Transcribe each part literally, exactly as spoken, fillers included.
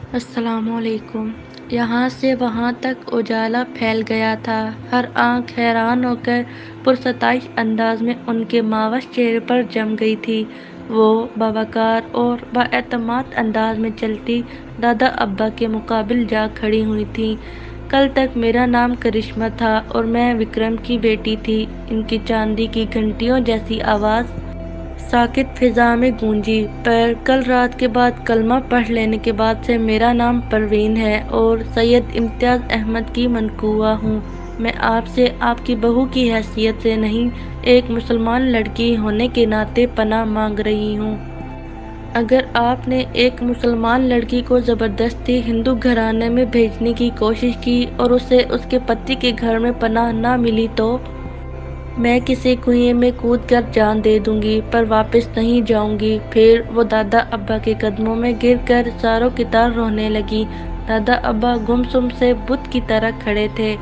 السلام علیکم۔ یہاں سے وہاں تک اجالا پھیل گیا تھا۔ ہر آنکھ حیران ہو کر پرستائش انداز میں ان کے ماوس چہرے پر جم گئی تھی۔ وہ باوقار اور بااعتماد انداز میں چلتی دادا ابا کے مقابل جا کھڑی ہوئی تھیں۔ کل تک میرا نام کرشمہ تھا اور میں وکرم کی بیٹی تھی۔ ان کی چاندی کی گھنٹیوں جیسی آواز ساکت فضا میں گونجی، پر کل رات کے بعد کلمہ پڑھ لینے کے بعد سے میرا نام پروین ہے اور سید امتیاز احمد کی منقوہ ہوں۔ میں آپ سے آپ کی بہو کی حیثیت سے نہیں، ایک مسلمان لڑکی ہونے کے ناطے پناہ مانگ رہی ہوں۔ اگر آپ نے ایک مسلمان لڑکی کو زبردستی ہندو گھرانے میں بھیجنے کی کوشش کی اور اسے اس کے پتی کے گھر میں پناہ نہ ملی تو میں کسی کنویں میں کود کر جان دے دوں گی، پر واپس نہیں جاؤں گی۔ پھر وہ دادا ابا کے قدموں میں گر کر زاروں کی طرح رونے لگی۔ دادا ابا گمسم سے بت کی طرح کھڑے تھے۔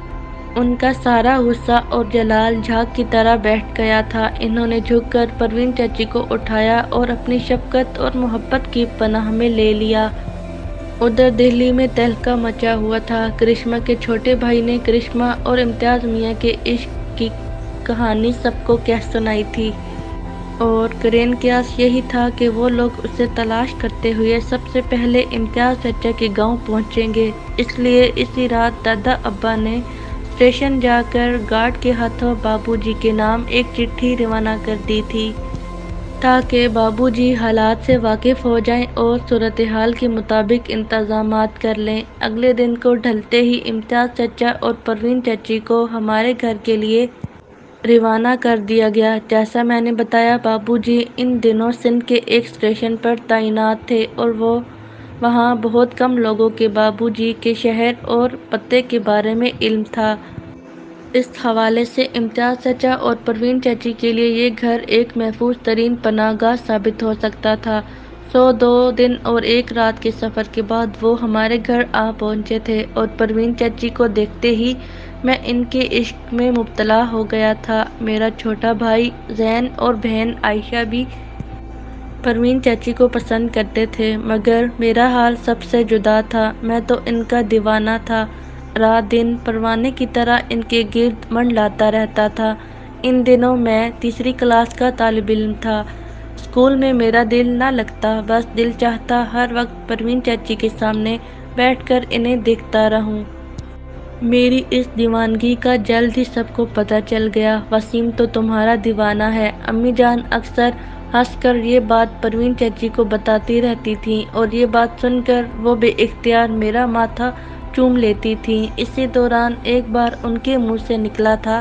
ان کا سارا غصہ اور جلال جھاگ کی طرح بیٹھ گیا تھا۔ انہوں نے جھک کر پروین چچی کو اٹھایا اور اپنی شفقت اور محبت کی پناہ میں لے لیا۔ ادھر دہلی میں تہلکہ مچا ہوا تھا۔ کرشمہ کے چھوٹے بھائی نے کرشمہ اور امتیاز میاں کے عشق کی کہانی سب کو کہہ سنائی تھی، اور کرین قیاس یہی تھا کہ وہ لوگ اسے تلاش کرتے ہوئے سب سے پہلے امتیاز چچا کے گاؤں پہنچیں گے۔ اس لیے اسی رات دادا ابا نے اسٹیشن جا کر گارڈ کے ہاتھوں بابو جی کے نام ایک چٹھی روانہ کر دی تھی، تاکہ بابو جی حالات سے واقف ہو جائیں اور صورتحال کے مطابق انتظامات کر لیں۔ اگلے دن کو ڈھلتے ہی امتیاز چچا اور پروین چچی کو ہمارے گھر کے لیے روانہ کر دیا گیا۔ جیسا میں نے بتایا، بابو جی ان دنوں سندھ کے ایک اسٹیشن پر تعینات تھے اور وہ وہاں بہت کم لوگوں کے بابو جی کے شہر اور پتے کے بارے میں علم تھا۔ اس حوالے سے امتیاز چچا اور پروین چچی کے لیے یہ گھر ایک محفوظ ترین پناہ گاہ ثابت ہو سکتا تھا۔ سو دو دن اور ایک رات کے سفر کے بعد وہ ہمارے گھر آ پہنچے تھے اور پروین چچی کو دیکھتے ہی میں ان کے عشق میں مبتلا ہو گیا تھا۔ میرا چھوٹا بھائی زین اور بہن عائشہ بھی پروین چچی کو پسند کرتے تھے، مگر میرا حال سب سے جدا تھا۔ میں تو ان کا دیوانہ تھا، رات دن پروانے کی طرح ان کے گرد منڈلاتا رہتا تھا۔ ان دنوں میں تیسری کلاس کا طالب علم تھا۔ اسکول میں میرا دل نہ لگتا، بس دل چاہتا ہر وقت پروین چچی کے سامنے بیٹھ کر انہیں دیکھتا رہوں۔ میری اس دیوانگی کا جلد ہی سب کو پتہ چل گیا۔ وسیم تو تمہارا دیوانہ ہے، امی جان اکثر ہنس کر یہ بات پروین چچی کو بتاتی رہتی تھیں، اور یہ بات سن کر وہ بے اختیار میرا ماتھا چوم لیتی تھیں۔ اسی دوران ایک بار ان کے منہ سے نکلا تھا،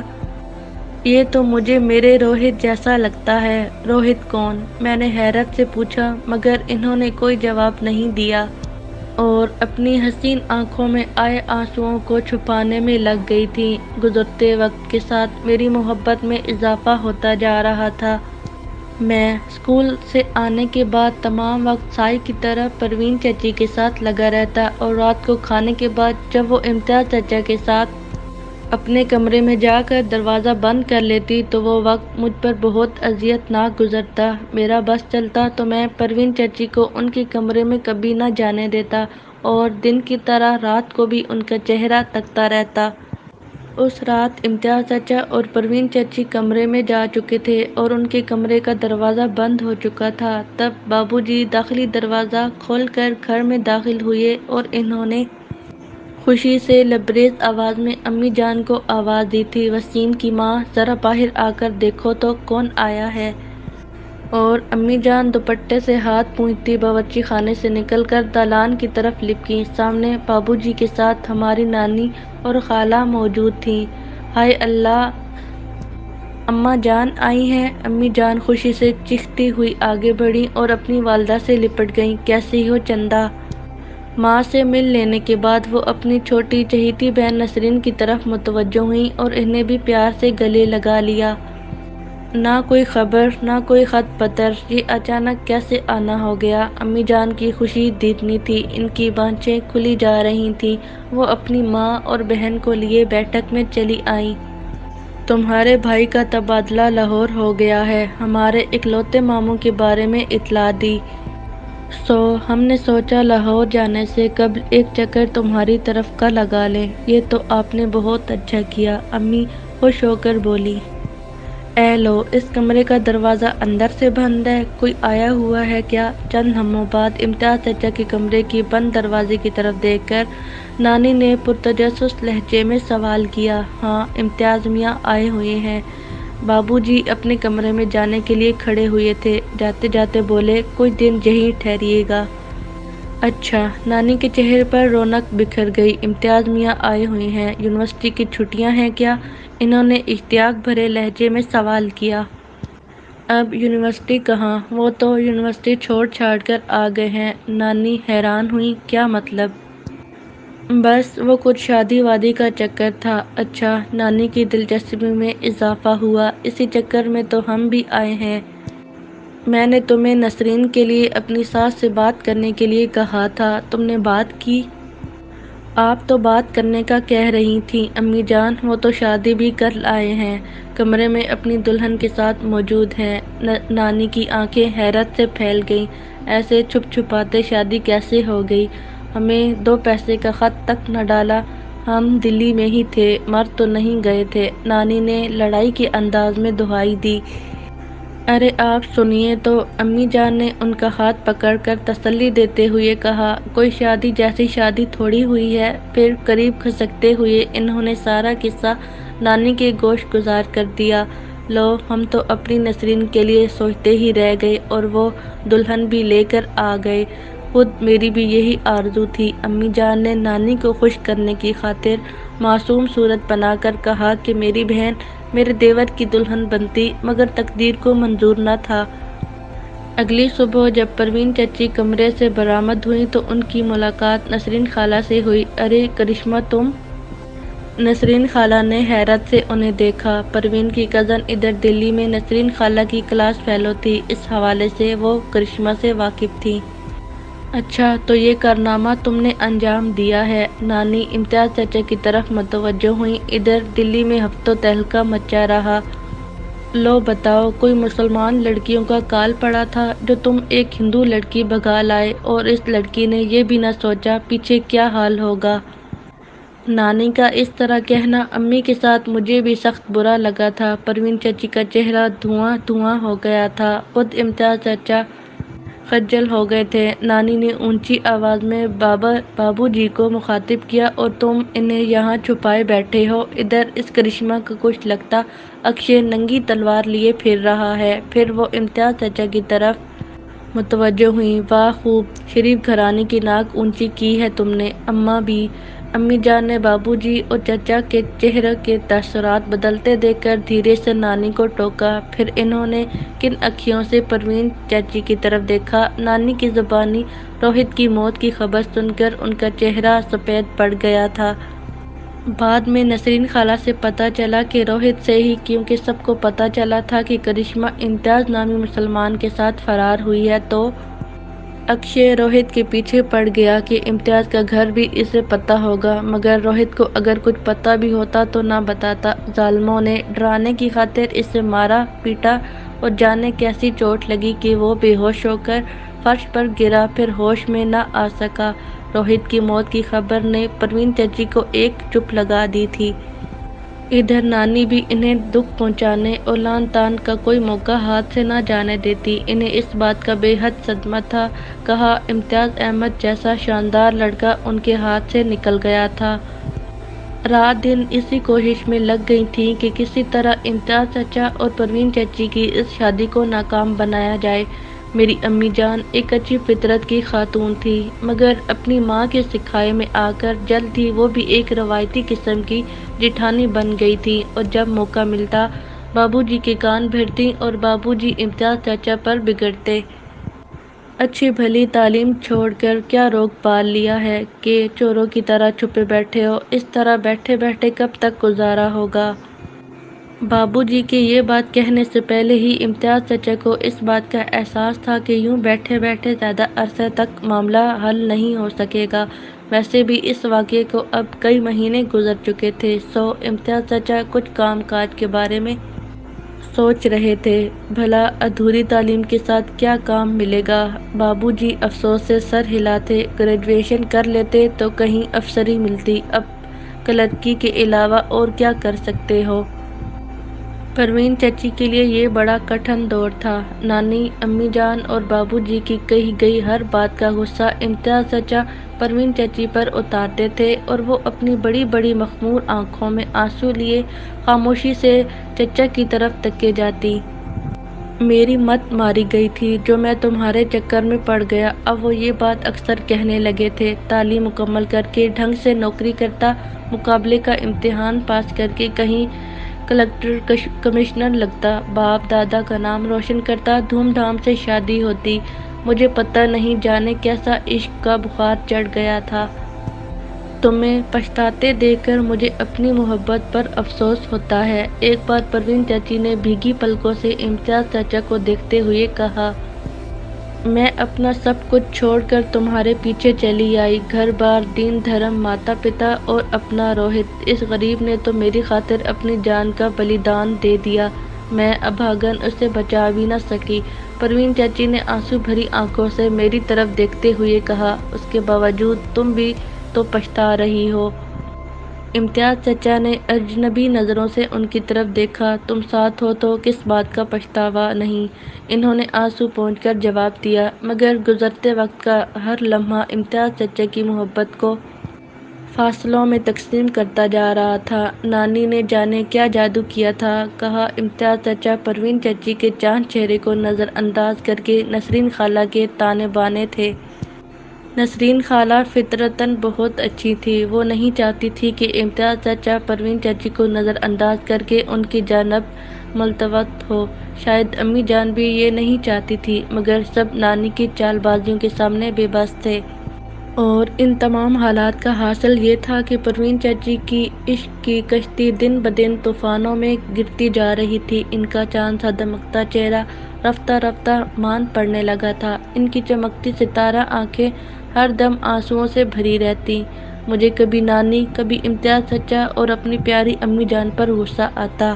یہ تو مجھے میرے روہت جیسا لگتا ہے۔ روہت کون؟ میں نے حیرت سے پوچھا، مگر انہوں نے کوئی جواب نہیں دیا اور اپنی حسین آنکھوں میں آئے آنسوؤں کو چھپانے میں لگ گئی تھیں۔ گزرتے وقت کے ساتھ میری محبت میں اضافہ ہوتا جا رہا تھا۔ میں اسکول سے آنے کے بعد تمام وقت سائی کی طرح پروین چچی کے ساتھ لگا رہتا، اور رات کو کھانے کے بعد جب وہ امتیاز چچا کے ساتھ اپنے کمرے میں جا کر دروازہ بند کر لیتی تو وہ وقت مجھ پر بہت اذیت ناک گزرتا۔ میرا بس چلتا تو میں پروین چچی کو ان کے کمرے میں کبھی نہ جانے دیتا، اور دن کی طرح رات کو بھی ان کا چہرہ تکتا رہتا۔ اس رات امتیاز چچا اور پروین چچی کمرے میں جا چکے تھے اور ان کے کمرے کا دروازہ بند ہو چکا تھا۔ تب بابو جی داخلی دروازہ کھول کر گھر میں داخل ہوئے اور انہوں نے خوشی سے لبریز آواز میں امی جان کو آواز دی تھی، وسیم کی ماں، ذرا باہر آ کر دیکھو تو کون آیا ہے۔ اور امی جان دوپٹے سے ہاتھ پونچھتی باورچی خانے سے نکل کر دالان کی طرف لپکیں۔ سامنے بابو جی کے ساتھ ہماری نانی اور خالہ موجود تھیں۔ ہائے اللہ، اماں جان آئی ہیں! امی جان خوشی سے چیختی ہوئی آگے بڑھیں اور اپنی والدہ سے لپٹ گئیں۔ کیسی ہو چندا؟ ماں سے مل لینے کے بعد وہ اپنی چھوٹی چہیتی بہن نسرین کی طرف متوجہ ہوئیں اور انہیں بھی پیار سے گلے لگا لیا۔ نہ کوئی خبر، نہ کوئی خط پتر، یہ اچانک کیسے آنا ہو گیا؟ امی جان کی خوشی دیدنی تھی، ان کی بانچیں کھلی جا رہی تھیں۔ وہ اپنی ماں اور بہن کو لیے بیٹھک میں چلی آئیں۔ تمہارے بھائی کا تبادلہ لاہور ہو گیا ہے، ہمارے اکلوتے ماموں کے بارے میں اطلاع دی۔ سو ہم نے سوچا لاہور جانے سے قبل ایک چکر تمہاری طرف کا لگا لیں۔ یہ تو آپ نے بہت اچھا کیا، امی خوش ہو کر بولی۔ اے لو، اس کمرے کا دروازہ اندر سے بند ہے، کوئی آیا ہوا ہے کیا؟ چند لمحوں بعد امتیاز چچا کے کمرے کی بند دروازے کی طرف دیکھ کر نانی نے پرتجسس لہجے میں سوال کیا۔ ہاں، امتیاز میاں آئے ہوئے ہیں۔ بابو جی اپنے کمرے میں جانے کے لیے کھڑے ہوئے تھے، جاتے جاتے بولے، کچھ دن یہیں ٹھہریے گا۔ اچھا۔ نانی کے چہرے پر رونق بکھر گئی۔ امتیاز میاں آئے ہوئے ہیں، یونیورسٹی کی چھٹیاں ہیں کیا؟ انہوں نے اشتیاق بھرے لہجے میں سوال کیا۔ اب یونیورسٹی کہاں، وہ تو یونیورسٹی چھوڑ چھاڑ کر آ گئے ہیں۔ نانی حیران ہوئی، کیا مطلب؟ بس وہ کچھ شادی وادی کا چکر تھا۔ اچھا۔ نانی کی دلچسپی میں اضافہ ہوا، اسی چکر میں تو ہم بھی آئے ہیں۔ میں نے تمہیں نسرین کے لیے اپنی ساس سے بات کرنے کے لیے کہا تھا، تم نے بات کی؟ آپ تو بات کرنے کا کہہ رہی تھیں امی جان، وہ تو شادی بھی کر آئے ہیں، کمرے میں اپنی دلہن کے ساتھ موجود ہیں۔ نانی کی آنکھیں حیرت سے پھیل گئیں، ایسے چھپ چھپاتے شادی کیسے ہو گئی؟ ہمیں دو پیسے کا خط تک نہ ڈالا، ہم دلی میں ہی تھے، مر تو نہیں گئے تھے؟ نانی نے لڑائی کے انداز میں دہائی دی۔ ارے آپ سنیے تو، امی جان نے ان کا ہاتھ پکڑ کر تسلی دیتے ہوئے کہا، کوئی شادی جیسی شادی تھوڑی ہوئی ہے۔ پھر قریب کھسکتے ہوئے انہوں نے سارا قصہ نانی کے گوش گزار کر دیا۔ لو، ہم تو اپنی نسرین کے لیے سوچتے ہی رہ گئے اور وہ دلہن بھی لے کر آ گئے، خود میری بھی یہی آرزو تھی۔ امی جان نے نانی کو خوش کرنے کی خاطر معصوم صورت بنا کر کہا کہ میری بہن میرے دیور کی دلہن بنتی، مگر تقدیر کو منظور نہ تھا۔ اگلی صبح جب پروین چچی کمرے سے برآمد ہوئیں تو ان کی ملاقات نسرین خالہ سے ہوئی۔ ارے کرشمہ، تم؟ نسرین خالہ نے حیرت سے انہیں دیکھا۔ پروین کی کزن ادھر دلی میں نسرین خالہ کی کلاس فیلو تھی، اس حوالے سے وہ کرشمہ سے واقف تھیں۔ اچھا، تو یہ کارنامہ تم نے انجام دیا ہے؟ نانی امتیاز چچا کی طرف متوجہ ہوئیں۔ ادھر دلی میں ہفتوں تہلکہ مچا رہا۔ لو بتاؤ، کوئی مسلمان لڑکیوں کا کال پڑا تھا جو تم ایک ہندو لڑکی بھگا لائے، اور اس لڑکی نے یہ بھی نہ سوچا پیچھے کیا حال ہوگا؟ نانی کا اس طرح کہنا امی کے ساتھ مجھے بھی سخت برا لگا تھا۔ پروین چچی کا چہرہ دھواں دھواں ہو گیا تھا، خود امتیاز چچا خجل ہو گئے تھے۔ نانی نے اونچی آواز میں بابا بابو جی کو مخاطب کیا، اور تم انہیں یہاں چھپائے بیٹھے ہو؟ ادھر اس کرشمہ کا کچھ لگتا اکشے ننگی تلوار لیے پھر رہا ہے۔ پھر وہ امتیاز چچا کی طرف متوجہ ہوئیں۔ واہ، خوب شریف گھرانے کی ناک اونچی کی ہے تم نے، اماں بھی۔ امی جان نے بابو جی اور چچا کے چہرے کے تاثرات بدلتے دیکھ کر دھیرے سے نانی کو ٹوکا، پھر انہوں نے کن اکھیوں سے پروین چچی کی طرف دیکھا۔ نانی کی زبانی روہت کی موت کی خبر سن کر ان کا چہرہ سفید پڑ گیا تھا۔ بعد میں نسرین خالہ سے پتہ چلا کہ روہت سے ہی، کیونکہ سب کو پتہ چلا تھا کہ کرشمہ امتیاز نامی مسلمان کے ساتھ فرار ہوئی ہے، تو اکشے روہت کے پیچھے پڑ گیا کہ امتیاز کا گھر بھی اسے پتہ ہوگا، مگر روہت کو اگر کچھ پتہ بھی ہوتا تو نہ بتاتا۔ ظالموں نے ڈرانے کی خاطر اسے مارا پیٹا، اور جانے کیسی چوٹ لگی کہ وہ بے ہوش ہو کر فرش پر گرا، پھر ہوش میں نہ آ سکا۔ روہت کی موت کی خبر نے پروین چچی کو ایک چپ لگا دی تھی۔ ادھر نانی بھی انہیں دکھ پہنچانے اور لعن طعن کا کوئی موقع ہاتھ سے نہ جانے دیتی۔ انہیں اس بات کا بے حد صدمہ تھا۔ کہا امتیاز احمد جیسا شاندار لڑکا ان کے ہاتھ سے نکل گیا تھا۔ رات دن اسی کوشش میں لگ گئی تھیں کہ کسی طرح امتیاز چچا اور پروین چچی کی اس شادی کو ناکام بنایا جائے۔ میری امی جان ایک اچھی فطرت کی خاتون تھی، مگر اپنی ماں کے سکھائے میں آ کر جلد ہی وہ بھی ایک روایتی قسم کی جیٹھانی بن گئی تھیں، اور جب موقع ملتا بابو جی کے کان بھرتیں اور بابو جی امتیاز چچا پر بگڑتے۔ اچھی بھلی تعلیم چھوڑ کر کیا روگ پال لیا ہے کہ چوروں کی طرح چھپے بیٹھے ہو؟ اس طرح بیٹھے بیٹھے کب تک گزارا ہوگا؟ بابو جی کے یہ بات کہنے سے پہلے ہی امتیاز چچا کو اس بات کا احساس تھا کہ یوں بیٹھے بیٹھے زیادہ عرصے تک معاملہ حل نہیں ہو سکے گا۔ ویسے بھی اس واقعے کو اب کئی مہینے گزر چکے تھے، سو امتیاز چچا کچھ کام کاج کے بارے میں सोच रहे थे, भला अधूरी तालीम के साथ क्या काम मिलेगा। बाबूजी अफसोस से सर हिलाते, ग्रेजुएशन कर लेते तो कहीं अफसरी मिलती, अब क्लर्की के अलावा और क्या कर सकते हो। परवीन चाची के लिए ये बड़ा कठिन दौर था। नानी, अम्मी जान और बाबूजी की कही गई हर बात का गुस्सा इम्तियाज चाचा परवीन चाची पर उतारते थे और वो अपनी बड़ी बड़ी मखमूर आंखों में आंसू लिए खामोशी से चचा की तरफ तके जाती। मेरी मत मारी गई थी जो मैं तुम्हारे चक्कर में पड़ गया। अब वो ये बात अक्सर कहने लगे थे। तालीम मुकम्मल करके ढंग से नौकरी करता, मुकाबले का इम्तिहान पास करके कहीं कलेक्टर कमिश्नर लगता, बाप दादा का नाम रोशन करता, धूमधाम से शादी होती। मुझे पता नहीं जाने कैसा इश्क का बुखार चढ़ गया था। तुम्हें पछताते देखकर मुझे अपनी मोहब्बत पर अफसोस होता है। एक बार परवीन चाची ने भीगी पलकों से इम्तियाज चाचा को देखते हुए कहा, मैं अपना सब कुछ छोड़कर तुम्हारे पीछे चली आई, घर बार, दीन धर्म, माता पिता और अपना रोहित। इस गरीब ने तो मेरी खातिर अपनी जान का बलिदान दे दिया। मैं अभागन उसे बचा भी न सकी। परवीन चाची ने आंसू भरी आंखों से मेरी तरफ देखते हुए कहा, उसके बावजूद तुम भी तो पछता रही हो। इम्तियाज चचा ने अजनबी नज़रों से उनकी तरफ देखा, तुम साथ हो तो किस बात का पछतावा नहीं। इन्होंने आंसू पोंछकर जवाब दिया, मगर गुजरते वक्त का हर लम्हा इम्तियाज चचा की मोहब्बत को फासलों में तकसीम करता जा रहा था। नानी ने जाने क्या जादू किया था, कहा इम्तियाज चचा परवीन चाची के चांद चेहरे को नज़रअंदाज करके नसरीन खाला के ताने बाने थे। नसरीन खाला फितरतन बहुत अच्छी थी। वो नहीं चाहती थी कि इम्तियाज चाचा परवीन चाची को नज़रअंदाज करके उनकी जानब मुलतवत हो। शायद अम्मी जान भी ये नहीं चाहती थी, मगर सब नानी की चालबाजियों के सामने बेबस थे। और इन तमाम हालात का हासिल ये था कि परवीन चाची की इश्क की कश्ती दिन ब दिन तूफ़ानों में गिरती जा रही थी। इनका चांद सा दमकता चेहरा रफ्ता रफ्ता मान पड़ने लगा था। इनकी चमकती सितारा आंखें हर दम आंसुओं से भरी रहती। मुझे कभी नानी, कभी इम्तियाज चचा और अपनी प्यारी अम्मी जान पर गुस्सा आता।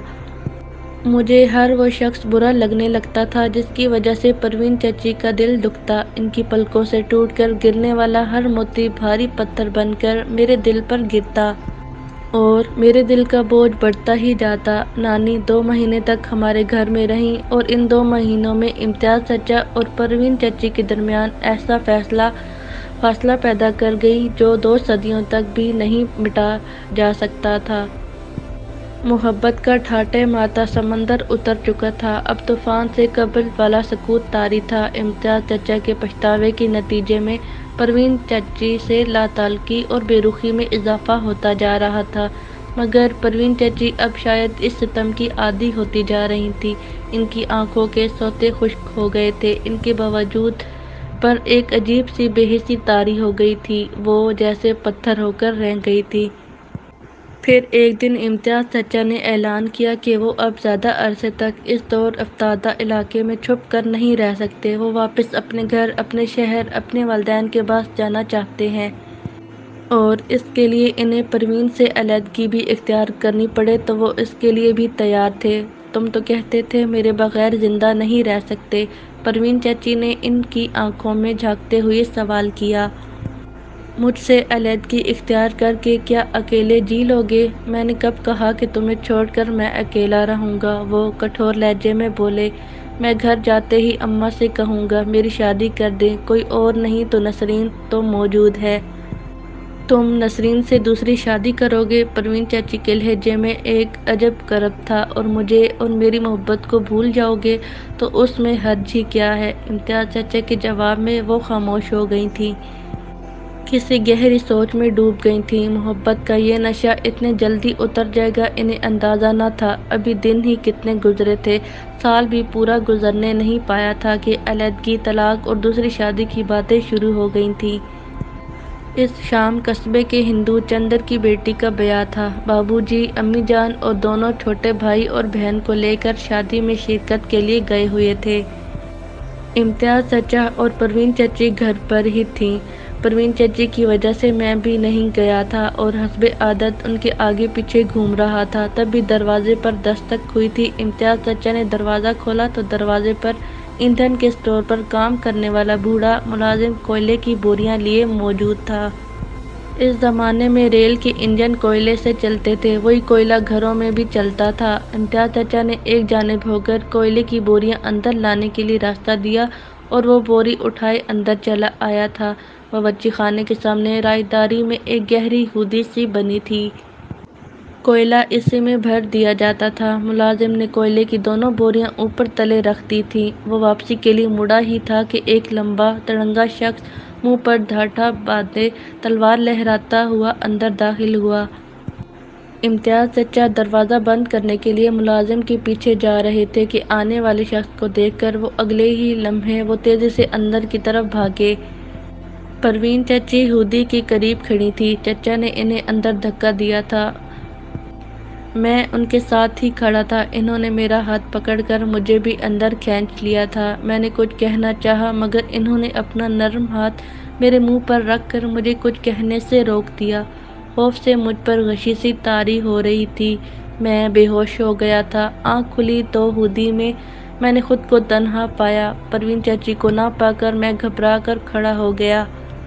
मुझे हर वो शख्स बुरा लगने लगता था जिसकी वजह से परवीन चाची का दिल दुखता। इनकी पलकों से टूटकर गिरने वाला हर मोती भारी पत्थर बनकर मेरे दिल पर गिरता और मेरे दिल का बोझ बढ़ता ही जाता। नानी दो महीने तक हमारे घर में रहीं और इन दो महीनों में इम्तियाज चचा और परवीन चाची के दरमियान ऐसा फैसला फासला पैदा कर गई जो दो सदियों तक भी नहीं मिटा जा सकता था। मोहब्बत का ठाटे माता समंदर उतर चुका था। अब तूफान से कबल वाला सकूत तारी था। इम्तियाज चचा के पछतावे के नतीजे में परवीन चाची से लाताल्की और बेरुखी में इजाफा होता जा रहा था। मगर परवीन चाची अब शायद इस सितम की आदी होती जा रही थी। इनकी आंखों के सोते खुश्क हो गए थे। इनके बावजूद पर एक अजीब सी बेहिसी तारी हो गई थी। वो जैसे पत्थर होकर रह गई थी। फिर एक दिन इम्तियाज चचा ने ऐलान किया कि वो अब ज़्यादा अरसे तक इस दौर अफ्तादा इलाके में छुप कर नहीं रह सकते। वो वापस अपने घर, अपने शहर, अपने वालिदैन के पास जाना चाहते हैं और इसके लिए इन्हें परवीन से अलहदगी भी इख्तियार करनी पड़े तो वो इसके लिए भी तैयार थे। तुम तो कहते थे मेरे बग़ैर ज़िंदा नहीं रह सकते। परवीन चाची ने इनकी आंखों में झांकते हुए सवाल किया, मुझसे अलहदगी इख्तियार करके क्या अकेले जी लोगे? मैंने कब कहा कि तुम्हें छोड़कर मैं अकेला रहूँगा? वो कठोर लहजे में बोले, मैं घर जाते ही अम्मा से कहूँगा मेरी शादी कर दें। कोई और नहीं तो नसरीन तो मौजूद है। तुम नसरीन से दूसरी शादी करोगे? परवीन चाची के लहजे में एक अजब करब था। और मुझे और मेरी मोहब्बत को भूल जाओगे तो उसमें हर्ज ही क्या है? इम्तियाज चाचा के जवाब में वो खामोश हो गई थी, किसी गहरी सोच में डूब गई थी। मोहब्बत का ये नशा इतने जल्दी उतर जाएगा इन्हें अंदाज़ा न था। अभी दिन ही कितने गुजरे थे, साल भी पूरा गुजरने नहीं पाया था कि अलहदगी, तलाक और दूसरी शादी की बातें शुरू हो गई थीं। इस शाम कस्बे के हिंदू चंदर की बेटी का ब्याह था। बाबूजी, अम्मी जान और दोनों छोटे भाई और बहन को लेकर शादी में शिरकत के लिए गए हुए थे। इम्तियाज चचा और परवीन चाची घर पर ही थीं। پروین چچی کی وجہ سے میں بھی نہیں گیا تھا اور حسب عادت ان کے آگے پیچھے گھوم رہا تھا۔ تبھی دروازے پر دستک ہوئی تھی۔ امتیاز چچا نے دروازہ کھولا تو دروازے پر ایندھن کے اسٹور پر کام کرنے والا بوڑھا ملازم کوئلے کی بوریاں لیے موجود تھا۔ اس زمانے میں ریل کے انجن کوئلے سے چلتے تھے، وہی کوئلہ گھروں میں بھی چلتا تھا۔ امتیاز چچا نے ایک جانب ہو کر کوئلے کی بوریاں اندر لانے کے لیے راستہ دیا اور وہ بوری اٹھائے اندر چلا آیا تھا۔ باورچی خانے کے سامنے راہداری میں ایک گہری ہودی سی بنی تھی۔ کوئلہ اسی میں بھر دیا جاتا تھا۔ ملازم نے کوئلے کی دونوں بوریاں اوپر تلے رکھ دی تھیں۔ وہ واپسی کے لیے مڑا ہی تھا کہ ایک لمبا تڑنگا شخص منہ پر ڈھاٹھا باندھے تلوار لہراتا ہوا اندر داخل ہوا۔ امتیاز چچا دروازہ بند کرنے کے لیے ملازم کے پیچھے جا رہے تھے کہ آنے والے شخص کو دیکھ کر وہ اگلے ہی لمحے وہ تیزی سے اندر کی طرف بھاگے۔ پروین چچی ہودی کے قریب کھڑی تھی۔ چچا نے انہیں اندر دھکا دیا تھا۔ میں ان کے ساتھ ہی کھڑا تھا۔ انہوں نے میرا ہاتھ پکڑ کر مجھے بھی اندر کھینچ لیا تھا۔ میں نے کچھ کہنا چاہا مگر انہوں نے اپنا نرم ہاتھ میرے منہ پر رکھ کر مجھے کچھ کہنے سے روک دیا۔ خوف سے مجھ پر غشی سی طاری ہو رہی تھی۔ میں بے ہوش ہو گیا تھا۔ آنکھ کھلی تو ہودی میں میں نے خود کو تنہا پایا۔ پروین چچی کو نہ پا کر میں گھبرا کر کھڑا ہو گیا۔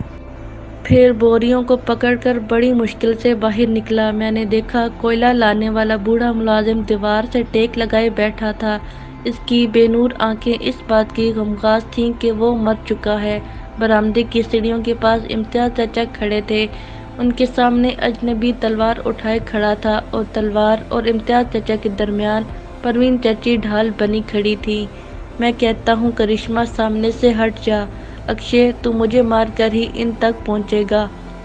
پھر بوریوں کو پکڑ کر بڑی مشکل سے باہر نکلا۔ میں نے دیکھا کوئلہ لانے والا بوڑھا ملازم دیوار سے ٹیک لگائے بیٹھا تھا۔ اس کی بے نور آنکھیں اس بات کی غمگسار تھیں کہ وہ مر چکا ہے۔ برآمدے کی سیڑھیوں کے پاس امتیاز چچا کھڑے تھے۔ ان کے سامنے اجنبی تلوار اٹھائے کھڑا تھا اور تلوار اور امتیاز چچا کے درمیان پروین چچی ڈھال بنی کھڑی تھی۔ میں کہتا ہوں کرشمہ سامنے سے ہٹ جا، اکشے تو مجھے مار کر ہی ان تک پہنچے گا۔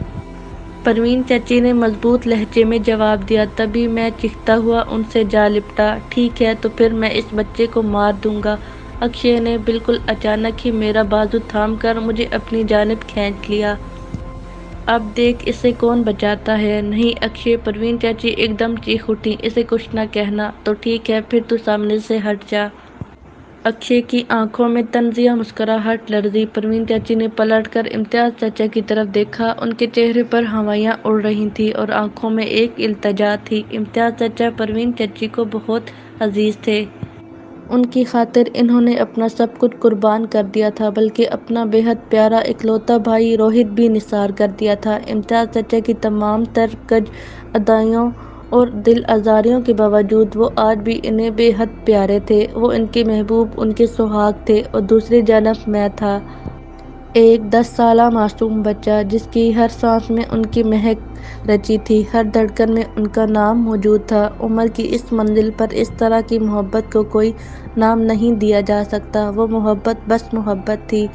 پروین چچی نے مضبوط لہجے میں جواب دیا۔ تبھی میں چیختا ہوا ان سے جا لپٹا، ٹھیک ہے تو پھر میں اس بچے کو مار دوں گا۔ اکشے نے بالکل اچانک ہی میرا بازو تھام کر مجھے اپنی جانب کھینچ لیا۔ اب دیکھ اسے کون بچاتا ہے۔ نہیں اکشے، پروین چچی ایک دم چیخ اٹھی، اسے کچھ نہ کہنا تو ٹھیک ہے پھر تو سامنے سے ہٹ جا۔ اکشے کی آنکھوں میں طنزیہ مسکراہٹ لرزی۔ پروین چچی نے پلٹ کر امتیاز چچا کی طرف دیکھا۔ ان کے چہرے پر ہوائیاں اڑ رہی تھیں اور آنکھوں میں ایک التجا تھی۔ امتیاز چچا پروین چچی کو بہت عزیز تھے۔ ان کی خاطر انہوں نے اپنا سب کچھ قربان کر دیا تھا، بلکہ اپنا بے حد پیارا اکلوتا بھائی روہت بھی نثار کر دیا تھا۔ امتیاز چچا کی تمام تر کج ادائیوں اور دل آزاریوں کے باوجود وہ آج بھی انہیں بے حد پیارے تھے۔ وہ ان کے محبوب، ان کے سہاگ تھے اور دوسری جانب میں تھا ایک دس سالہ معصوم بچہ جس کی ہر سانس میں ان کی مہک رچی تھی، ہر دھڑکن میں ان کا نام موجود تھا۔ عمر کی اس منزل پر اس طرح کی محبت کو کوئی نام نہیں دیا جا سکتا۔ وہ محبت بس محبت تھی۔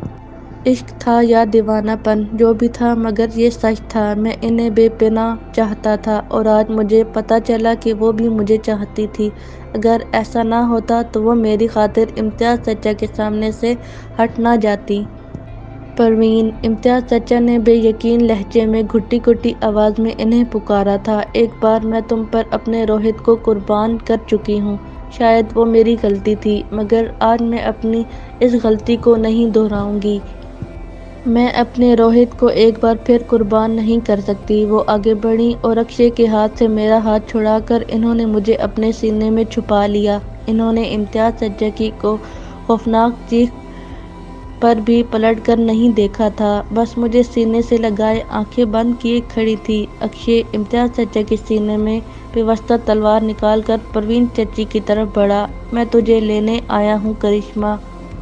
عشق تھا یا دیوانہ پن، جو بھی تھا مگر یہ سچ تھا، میں انہیں بے پناہ چاہتا تھا اور آج مجھے پتہ چلا کہ وہ بھی مجھے چاہتی تھی۔ اگر ایسا نہ ہوتا تو وہ میری خاطر امتیاز چچا کے سامنے سے ہٹ نہ جاتی۔ پروین، امتیاز چچا نے بے یقین لہجے میں گھٹی گھٹی آواز میں انہیں پکارا تھا، ایک بار میں تم پر اپنے روہت کو قربان کر چکی ہوں۔ شاید وہ میری غلطی تھی مگر آج میں اپنی اس غلطی کو نہیں دہراؤں گی۔ میں اپنے روہت کو ایک بار پھر قربان نہیں کر سکتی۔ وہ آگے بڑھیں اور اکشے کے ہاتھ سے میرا ہاتھ چھڑا کر انہوں نے مجھے اپنے سینے میں چھپا لیا۔ انہوں نے امتیاز چچا کی کو خوفناک چیخ پر بھی پلٹ کر نہیں دیکھا تھا، بس مجھے سینے سے لگائے آنکھیں بند کیے کھڑی تھی۔ اکشے امتیاز چچا کے سینے میں پیوستہ تلوار نکال کر پروین چچی کی طرف بڑھا۔ میں تجھے لینے آیا ہوں کرشمہ۔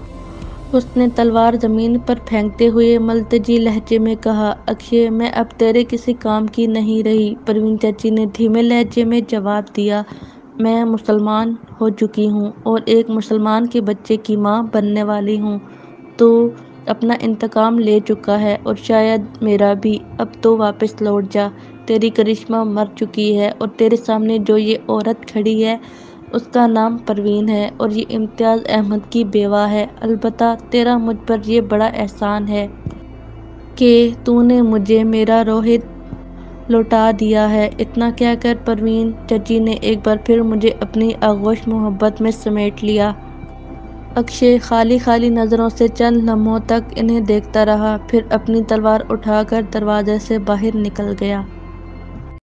اس نے تلوار زمین پر پھینکتے ہوئے ملتجی لہجے میں کہا۔ اکشے، میں اب تیرے کسی کام کی نہیں رہی، پروین چچی نے دھیمے لہجے میں جواب دیا۔ میں مسلمان ہو چکی ہوں اور ایک مسلمان کے بچے کی ماں بننے والی ہوں۔ تو اپنا انتقام لے چکا ہے اور شاید میرا بھی، اب تو واپس لوٹ جا۔ تیری کرشمہ مر چکی ہے اور تیرے سامنے جو یہ عورت کھڑی ہے اس کا نام پروین ہے اور یہ امتیاز احمد کی بیوہ ہے۔ البتہ تیرا مجھ پر یہ بڑا احسان ہے کہ تو نے مجھے میرا روہت لوٹا دیا ہے۔ اتنا کہہ کر پروین چچی نے ایک بار پھر مجھے اپنی آغوش محبت میں سمیٹ لیا۔ اکشے خالی خالی نظروں سے چند لمحوں تک انہیں دیکھتا رہا، پھر اپنی تلوار اٹھا کر دروازے سے باہر نکل گیا۔